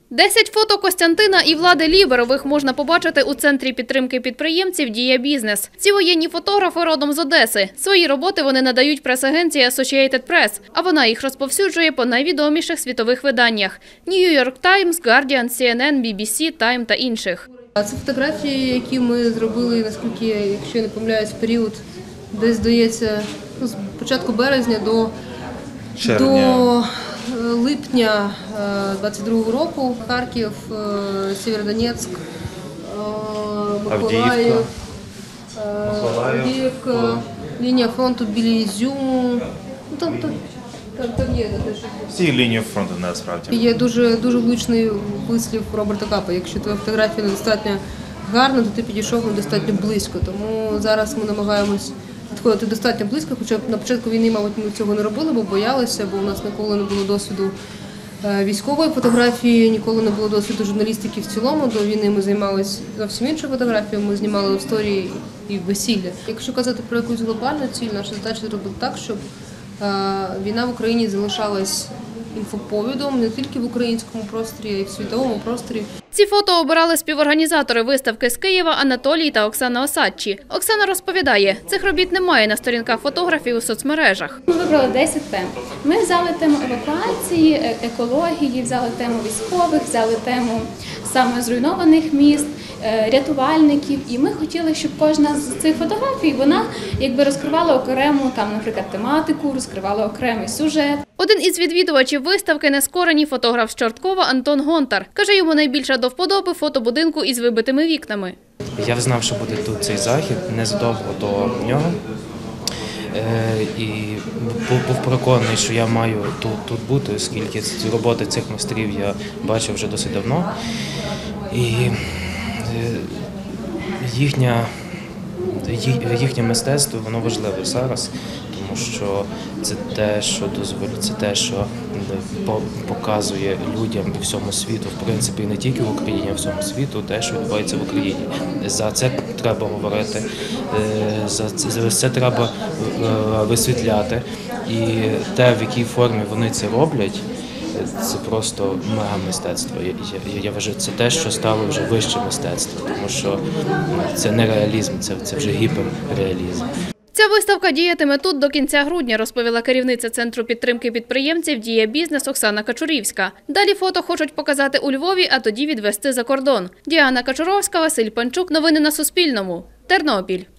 10 фото Костянтина і Влади Ліберових можна побачити у Центрі підтримки підприємців «Дія Бізнес». Ці воєнні фотографи родом з Одеси. Свої роботи вони надають прес-агенції Associated Press, а вона їх розповсюджує по найвідоміших світових виданнях – New York Times, Guardian, CNN, BBC, Time та інших. Це фотографії, які ми зробили, наскільки, якщо я не помиляюсь, в період, десь, здається, з початку березня до липня 22-го року. Харків, Сєвєродонецьк, Миколаїв, Авдіївка, лінія фронту біля Ізюму. Там є всі лінії фронту насправді. Є дуже влучний вислів Роберта Капа. Якщо твоя фотографія недостатньо гарна, то ти підійшов недостатньо близько. Тому зараз ми намагаємось підходити достатньо близько, хоча на початку війни, мабуть, ми цього не робили, бо боялися, бо у нас ніколи не було досвіду військової фотографії, ніколи не було досвіду журналістики в цілому. До війни ми займалися зовсім іншою фотографією, ми знімали історії і весілля. Якщо казати про якусь глобальну ціль, наша задача зробити так, щоб війна в Україні залишалась інфоповідом не тільки в українському просторі, а й в світовому просторі. Ці фото обирали співорганізатори виставки з Києва Анатолій та Оксана Осадчі. Оксана розповідає, цих робіт немає на сторінках фотографів у соцмережах. Ми вибрали 10 тем. Ми взяли тему евакуації, екології, взяли тему військових, взяли тему саме зруйнованих міст, рятувальників. І ми хотіли, щоб кожна з цих фотографій, вона якби розкривала окрему, наприклад, тематику, розкривала окремий сюжет. Один із відвідувачів виставки – нескорений фотограф з Чорткова Антон Гонтар. Каже, йому найбільше до вподоби фото будинку із вибитими вікнами. Я знав, що буде тут цей захід незадовго до нього. І був переконаний, що я маю тут бути, оскільки роботи цих майстрів я бачив вже досить давно. І їхнє мистецтво, воно важливе зараз, тому що це те, що дозволяє, це те, що показує людям і всьому світу, в принципі, не тільки в Україні, а всьому світу, те, що відбувається в Україні. За це треба говорити, за це треба висвітляти. І те, в якій формі вони це роблять, це просто мега-мистецтво. Я вважаю, це те, що стало вже вище мистецтво, тому що це не реалізм, це вже гіперреалізм. Ця виставка діятиме тут до кінця грудня, розповіла керівниця Центру підтримки підприємців «Дія Бізнес» Оксана Качурівська. Далі фото хочуть показати у Львові, а тоді відвезти за кордон. Діана Качуровська, Василь Панчук. Новини на Суспільному. Тернопіль.